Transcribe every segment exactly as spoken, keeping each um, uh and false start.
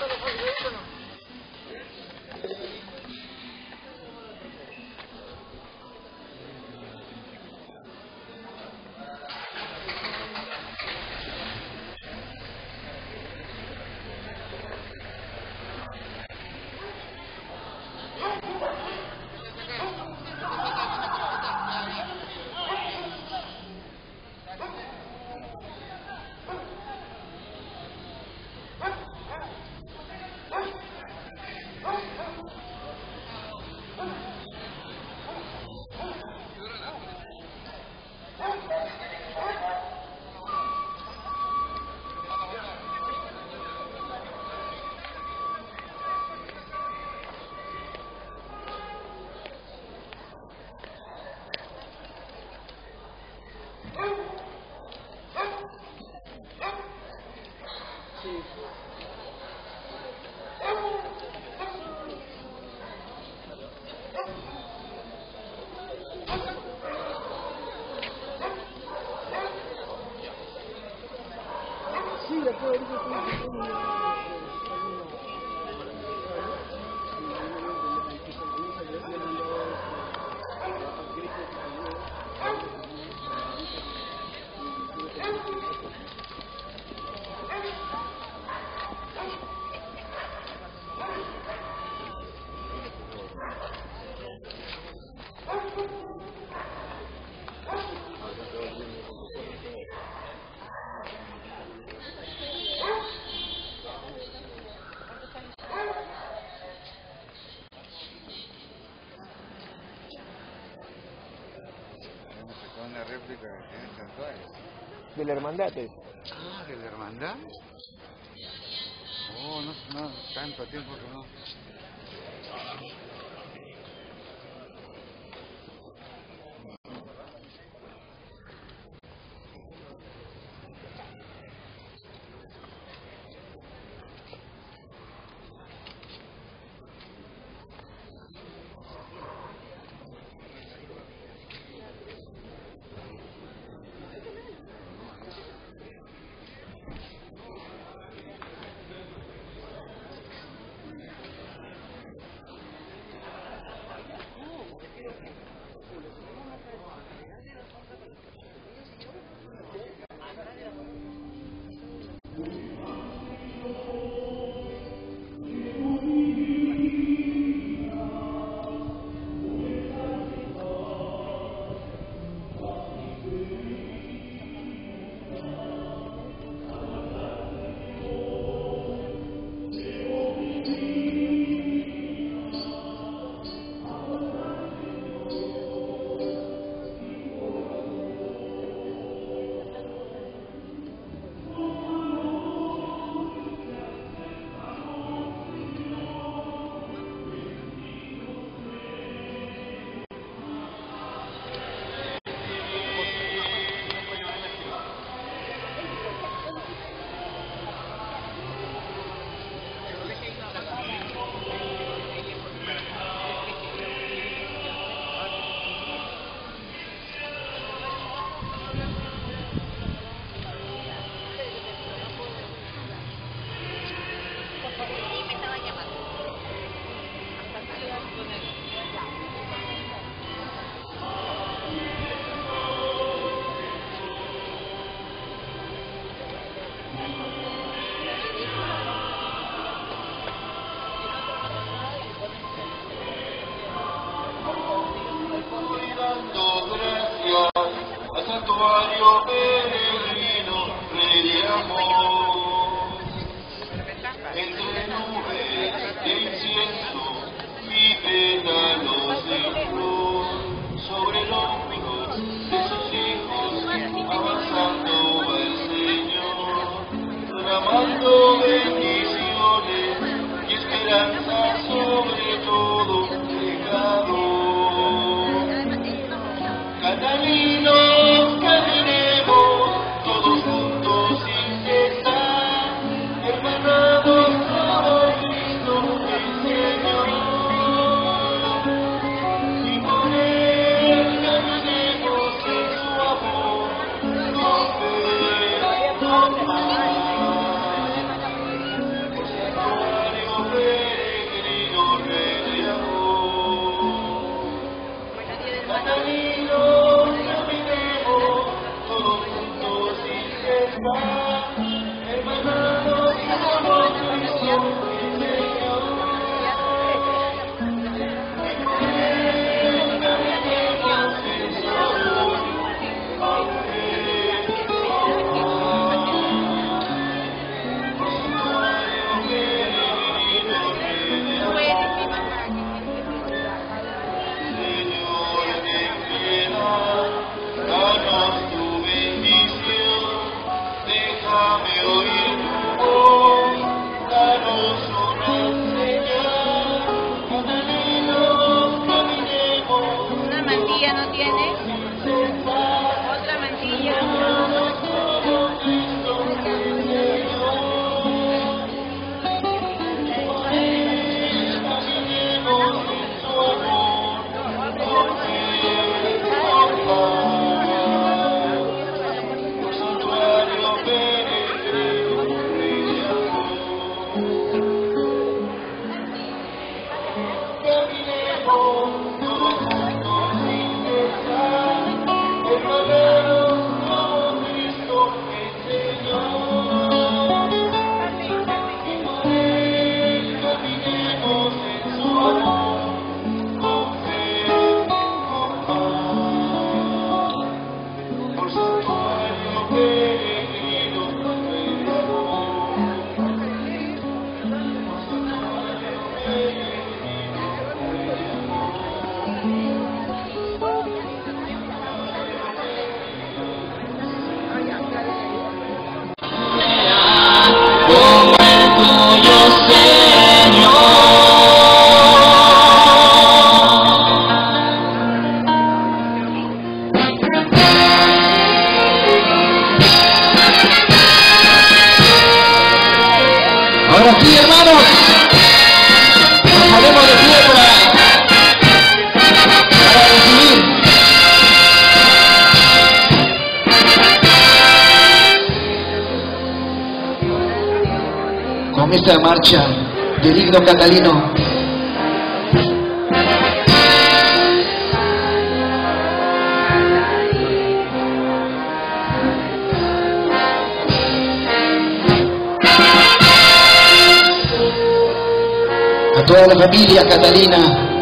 Una réplica que tiene en Santuario. ¿De la hermandad? Ah, ¿de la hermandad? Oh, no, no, tanto tiempo que no. santuario peregrino, rey de amor. Entre nubes de incienso y pétalos de flor, sobre el hombro de sus hijos avanzando va el Señor, derramando bendiciones y esperanza sobre todo pecador. Caminos caminemos todos juntos sin cesar, hermanados por Cristo el Señor, y con Él caminemos en su amor, con fe, con paz, por su déjame oír tu voz, danos una señal, catalinos caminemos. ¿Una mantilla no tiene? ¿Otra mantilla? Como el tuyo, Señor. Ahora sí, hermanos, nos ponemos de pie para, para recibir. Con esta marcha del himno catalino. A toda la familia catalina,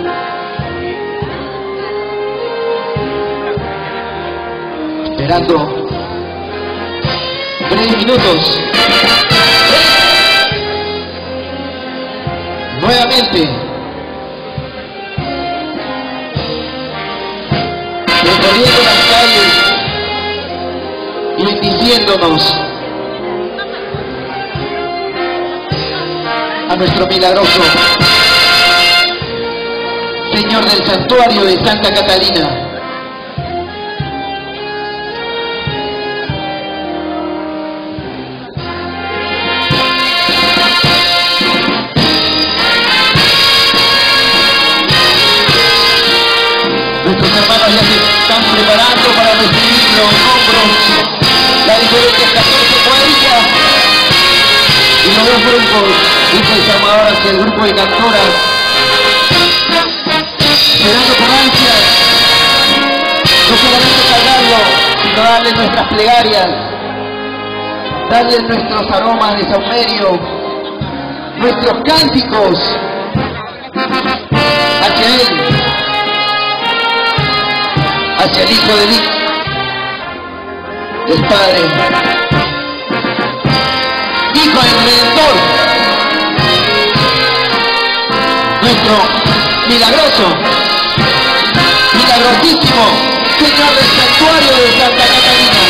esperando breves minutos. Nuevamente, recorriendo las calles y bendiciéndonos a nuestro milagroso Señor del Santuario de Santa Catalina. Nuestros hermanos ya se están preparando para recibir los hombros, las diferentes catorce cuadrillas y los dos grupos, grupo de armadoras y el grupo de cantoras, esperando con ansia no solamente cargarlo, sino darle nuestras plegarias, darle nuestros aromas de saumerio, nuestros cánticos hacia Él, hacia el Hijo del Hijo, del Padre, Hijo del Redentor, nuestro milagroso, milagrosísimo Señor del Santuario de Santa Catalina.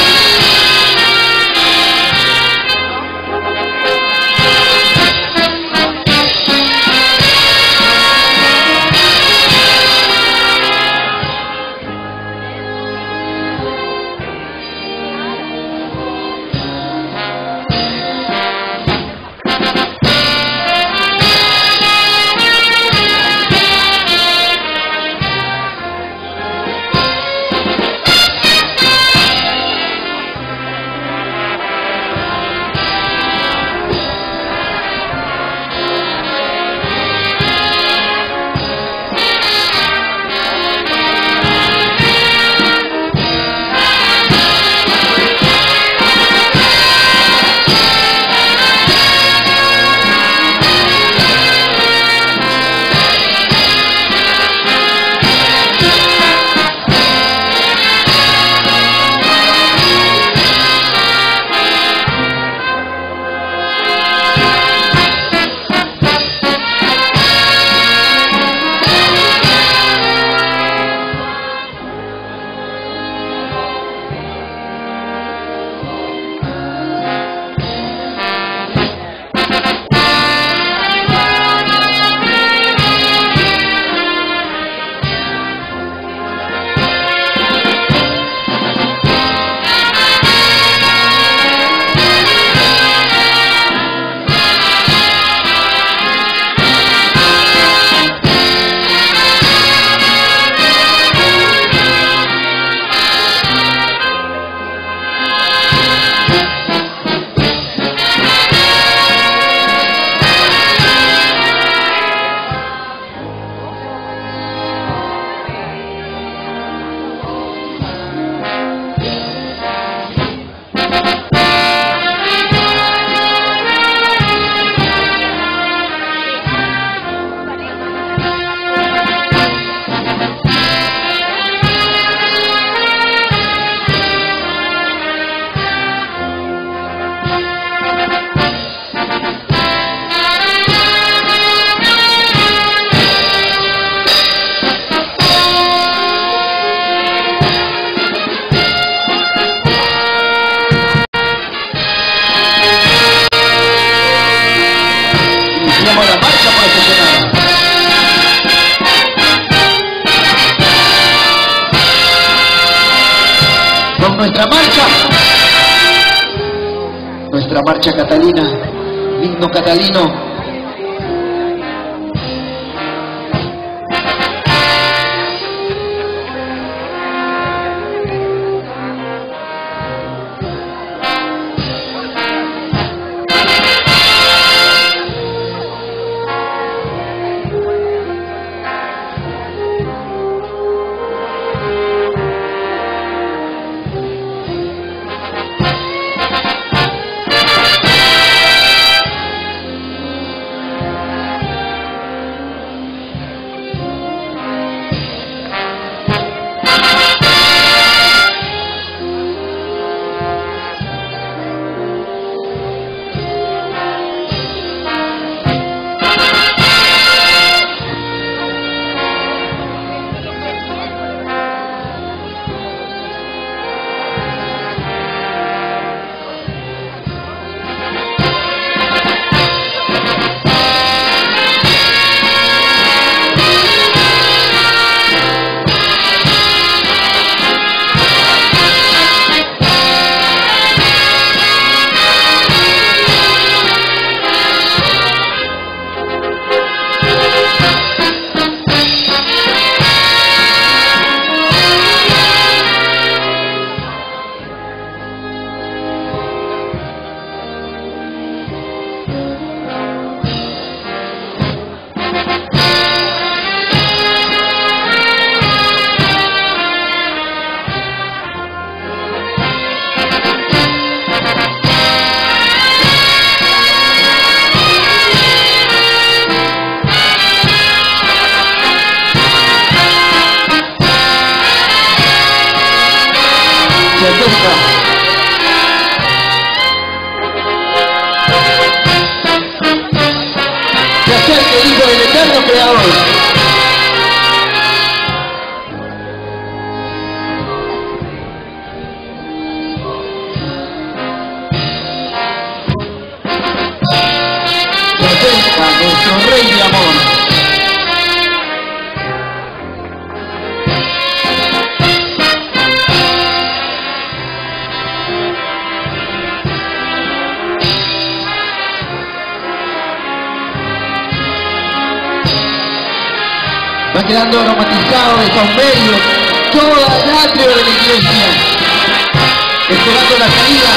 nuestra marcha, nuestra marcha catalina, himno catalino. Se acerca el Hijo del Eterno Creador. Se acerca nuestro Rey de Amor. Va quedando aromatizado de saumerio todo el atrio de la iglesia, esperando la salida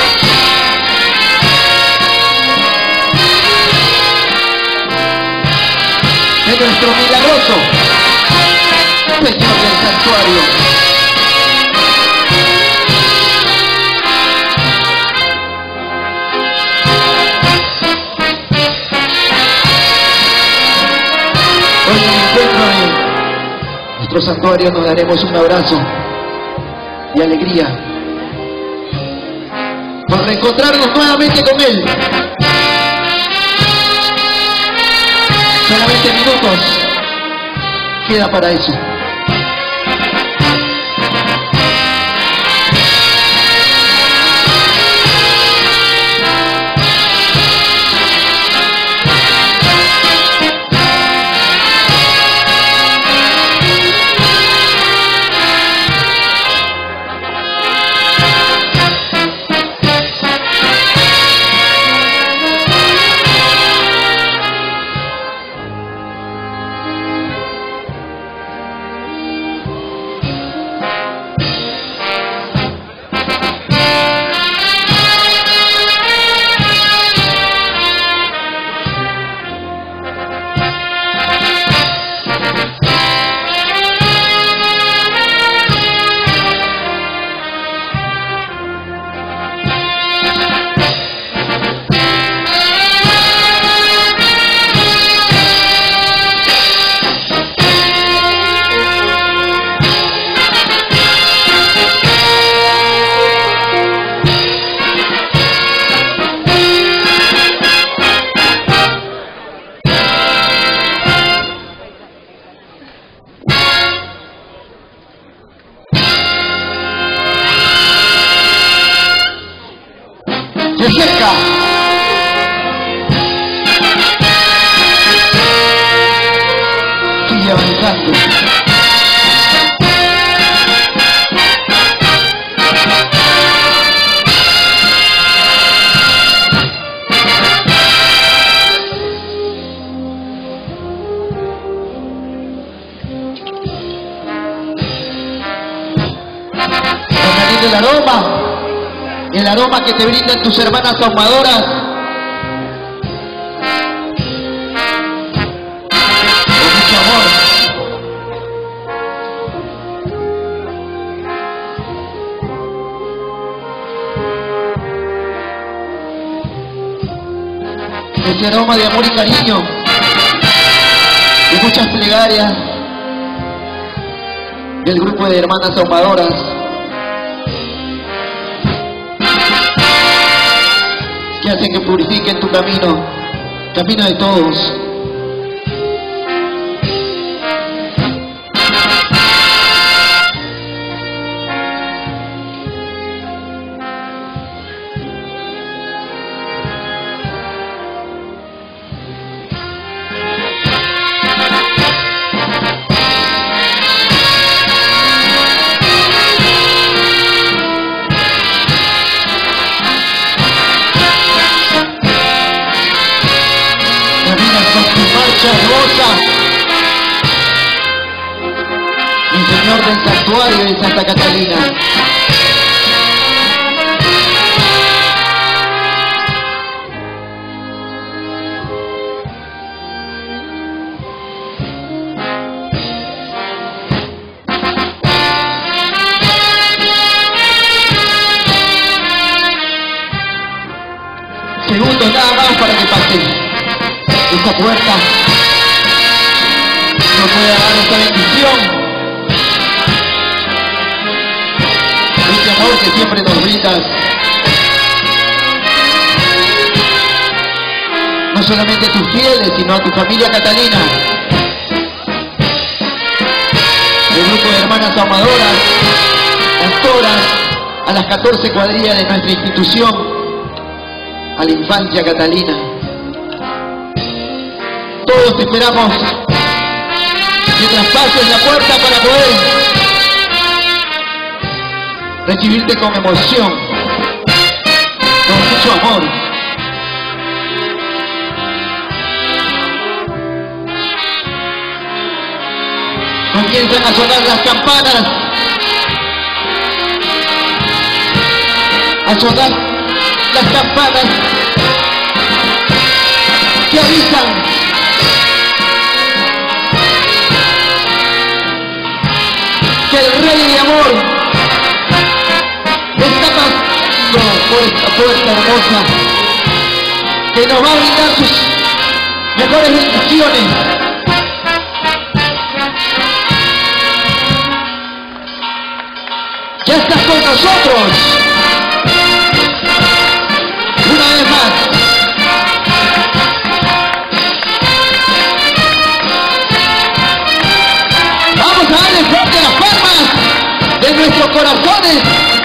de nuestro milagroso Señor del santuario. Hoy en el encuentro de nuestro santuario nos daremos un abrazo y alegría por reencontrarnos nuevamente con Él. Solamente minutos queda para eso. Se acerca. Sigue avanzando. el aroma, el aroma que te brindan tus hermanas ahumadoras. Con mucho amor. Ese aroma de amor y cariño, y muchas plegarias del grupo de hermanas ahumadoras, que hacen que purifiquen tu camino, camino de todos. Hermosa, mi Señor del Santuario de Santa Catalina. Segundos nada más para que pase esta puerta. Nos puede dar esta bendición, este amor que siempre nos brindas, no solamente a tus fieles, sino a tu familia Catalina, el grupo de hermanas ahumadoras, actoras, a las catorce cuadrillas de nuestra institución, a la infancia Catalina. Todos te esperamos mientras pases la puerta para poder recibirte con emoción, con mucho amor. Comienzan a sonar las campanas, a sonar las campanas que avisan que el Rey de Amor está pasando por esta puerta hermosa, que nos va a brindar sus mejores bendiciones. Ya estás con nosotros una vez más. Vamos a darle fuerte las palmas de nuestros corazones